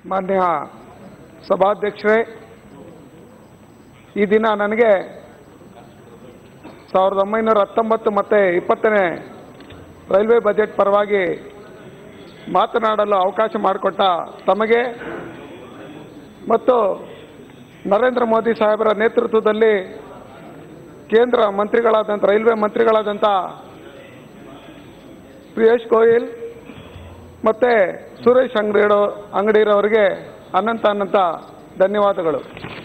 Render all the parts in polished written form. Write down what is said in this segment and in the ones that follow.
ಮಾನ್ಯ ಸಭಾಧ್ಯಕ್ಷರೇ, ಈ ದಿನ ನನಗೆ 1919 ಮತ್ತು 20ನೇ ರೈಲ್ವೆ ಬಜೆಟ್ ಪರವಾಗಿ ಮಾತನಾಡಲು ಅವಕಾಶ ಮಾಡಿಕೊಟ್ಟ ತಮಗೆ ಮತ್ತು ನರೇಂದ್ರ ಮೋದಿ ಸಾಹೇಬರ ನೇತೃತ್ವದಲ್ಲಿ ಕೇಂದ್ರ ಮಂತ್ರಿಗಳಾದಂಥ ರೈಲ್ವೆ ಮಂತ್ರಿಗಳಾದಂಥ ಪಿಯೂಷ್ ಗೋಯಲ್ ಮತ್ತು ಸುರೇಶ್ ಅಂಗಡಿರವರಿಗೆ ಅನಂತ ಧನ್ಯವಾದಗಳು.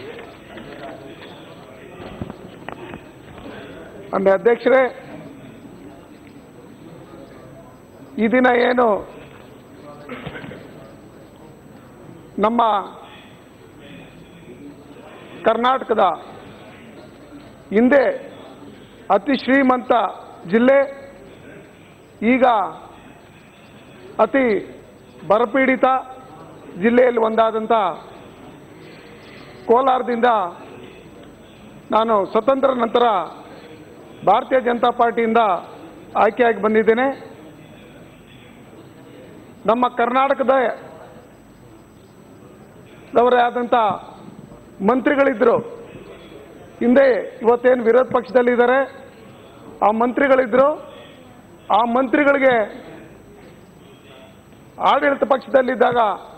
ಮಾನ್ಯ ಅಧ್ಯಕ್ಷರೇ, ಈ ದಿನ ಏನು ನಮ್ಮ ಕರ್ನಾಟಕದ ಹಿಂದೆ ಅತಿ ಶ್ರೀಮಂತ ಜಿಲ್ಲೆ, ಈಗ ಅತಿ ಬರಪೀಡಿತ ಜಿಲ್ಲೆಯಲ್ಲಿ ಒಂದಾದಂಥ ಕೋಲಾರದಿಂದ ನಾನು ಸ್ವತಂತ್ರ ನಂತರ ಭಾರತೀಯ ಜನತಾ ಪಾರ್ಟಿಯಿಂದ ಆಯ್ಕೆಯಾಗಿ ಬಂದಿದ್ದೇನೆ. ನಮ್ಮ ಕರ್ನಾಟಕದವರೇ ಆದಂಥ ಮಂತ್ರಿಗಳಿದ್ದರು, ಹಿಂದೆ ಇವತ್ತೇನು ವಿರೋಧ ಪಕ್ಷದಲ್ಲಿದ್ದಾರೆ ಆ ಮಂತ್ರಿಗಳಿದ್ದರು. ಆ ಮಂತ್ರಿಗಳಿಗೆ ಆಡಳಿತ ಪಕ್ಷದಲ್ಲಿದ್ದಾಗ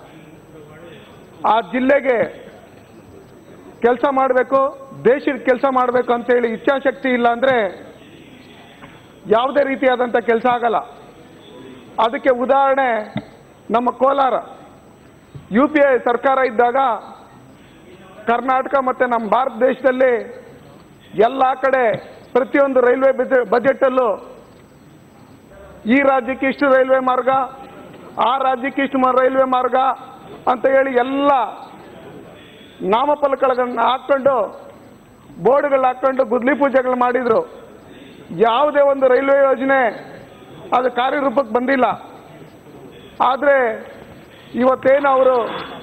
ಆ ಜಿಲ್ಲೆಗೆ ಕೆಲಸ ಮಾಡಬೇಕು, ದೇಶಕ್ಕೆ ಕೆಲಸ ಮಾಡಬೇಕು ಅಂತೇಳಿ ಇಚ್ಛಾಶಕ್ತಿ ಇಲ್ಲ ಅಂದರೆ ಯಾವುದೇ ರೀತಿಯಾದಂಥ ಕೆಲಸ ಆಗಲ್ಲ. ಅದಕ್ಕೆ ಉದಾಹರಣೆ ನಮ್ಮ ಕೋಲಾರ. UPA ಸರ್ಕಾರ ಇದ್ದಾಗ ಕರ್ನಾಟಕ ಮತ್ತು ನಮ್ಮ ಭಾರತ ದೇಶದಲ್ಲಿ ಎಲ್ಲ ಕಡೆ ಪ್ರತಿಯೊಂದು ರೈಲ್ವೆ ಬಜೆಟಲ್ಲೂ ಈ ರಾಜ್ಯಕ್ಕೆ ಇಷ್ಟು ರೈಲ್ವೆ ಮಾರ್ಗ, ಆ ರಾಜ್ಯಕ್ಕೆ ಇಷ್ಟು ರೈಲ್ವೆ ಮಾರ್ಗ ಅಂತ ಹೇಳಿ ಎಲ್ಲ ನಾಮಫಲಕಗಳನ್ನು ಹಾಕ್ಕೊಂಡು ಬೋರ್ಡ್ಗಳು ಹಾಕ್ಕೊಂಡು ಗುದ್ಲಿ ಪೂಜೆಗಳು ಮಾಡಿದರು. ಯಾವುದೇ ಒಂದು ರೈಲ್ವೆ ಯೋಜನೆ ಅದು ಕಾರ್ಯರೂಪಕ್ಕೆ ಬಂದಿಲ್ಲ. ಆದರೆ ಇವತ್ತೇನು ಅವರು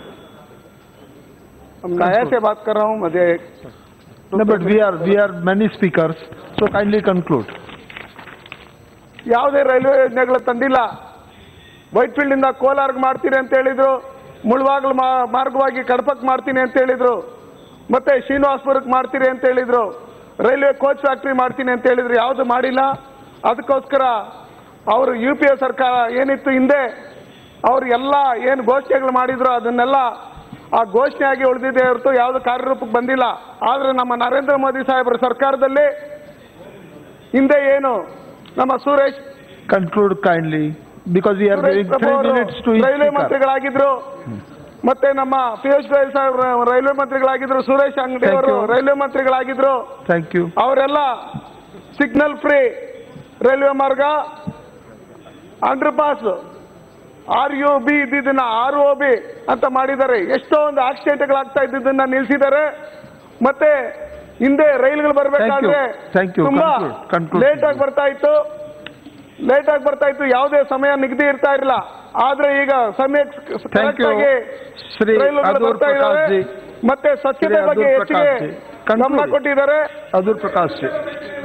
ऐसे बात कर रहा हूँ मुझे no, but we are many speakers, so kindly conclude. ಯಾವುದೇ ರೈಲ್ವೆ ಯೋಜನೆಗಳು ತಂದಿಲ್ಲ. ವೈಟ್ಫೀಲ್ಡ್ ಇಂದ ಕೋಲಾರ್ಗೆ ಮಾಡ್ತೀನಿ ಅಂತ ಹೇಳಿದ್ರು, ಮುಳಬಾಗಿಲು ಮಾರ್ಗವಾಗಿ ಕಡಪಕ್ಕೆ ಮಾಡ್ತೀನಿ ಅಂತ ಹೇಳಿದ್ರು, ಮತ್ತೆ ಶ್ರೀನಿವಾಸಪುರಕ್ಕೆ ಮಾಡ್ತೀರಿ ಅಂತ ಹೇಳಿದ್ರು, ರೈಲ್ವೆ ಕೋಚ್ ಫ್ಯಾಕ್ಟ್ರಿ ಮಾಡ್ತೀನಿ ಅಂತ ಹೇಳಿದ್ರು, ಯಾವುದು ಮಾಡಿಲ್ಲ. ಅದಕ್ಕೋಸ್ಕರ ಅವರು UPA ಸರ್ಕಾರ ಏನಿತ್ತು ಹಿಂದೆ ಅವರು ಎಲ್ಲ ಏನು ಘೋಷಣೆಗಳು ಮಾಡಿದ್ರು ಅದನ್ನೆಲ್ಲ ಆ ಘೋಷಣೆಯಾಗಿ ಉಳಿದಿದೆ ಹೊರತು ಯಾವುದು ಕಾರ್ಯರೂಪಕ್ಕೆ ಬಂದಿಲ್ಲ. ಆದರೆ ನಮ್ಮ ನರೇಂದ್ರ ಮೋದಿ ಸಾಹೇಬರ ಸರ್ಕಾರದಲ್ಲಿ ಹಿಂದೆ ಏನು ನಮ್ಮ Suresh conclude kindly because we are giving 3 minutes to each railway speaker. ಮಂತ್ರಿಗಳಾಗಿದ್ರು, ಮತ್ತೆ ನಮ್ಮ ಪಿಯೂಷ್ ಗೋಯಲ್ ಸಾಹೇಬ್ ರೈಲ್ವೆ ಮಂತ್ರಿಗಳಾಗಿದ್ರು, ಸುರೇಶ್ ಅಂಗಡಿ ಅವರು ರೈಲ್ವೆ ಮಂತ್ರಿಗಳಾಗಿದ್ರು. Thank you. ಅವರೆಲ್ಲ ಸಿಗ್ನಲ್ ಫ್ರೀ ರೈಲ್ವೆ ಮಾರ್ಗ, ಅಂಡರ್ ಪಾಸ್ RUB ಇದ್ದಿದ್ದನ್ನ ROB ಅಂತ ಮಾಡಿದ್ದಾರೆ. ಎಷ್ಟೋ ಒಂದು ಆಕ್ಸಿಡೆಂಟ್ಗಳಾಗ್ತಾ ಇದ್ದಿದ್ದನ್ನ ನಿಲ್ಲಿಸಿದ್ದಾರೆ. ಮತ್ತೆ ಹಿಂದೆ ರೈಲ್ಗಳು ಬರಬೇಕಾದ್ರೆ ತುಂಬಾ ಲೇಟ್ ಆಗಿ ಬರ್ತಾ ಇತ್ತು, ಯಾವುದೇ ಸಮಯ ನಿಗದಿ ಇರ್ತಾ ಇರಲಿಲ್ಲ. ಆದ್ರೆ ಈಗ ಸಮಯಕ್ಕೆ ರೈಲುಗಳು ಬರ್ತಾ ಇದ್ದಾರೆ. ಮತ್ತೆ ಸ್ವಚ್ಛತೆ ಬಗ್ಗೆ ಹೆಚ್ಚಿಗೆ ಗಮನ ಕೊಟ್ಟಿದ್ದಾರೆ. ಅದೂರ್ ಪ್ರಕಾಶ್ ಜಿ.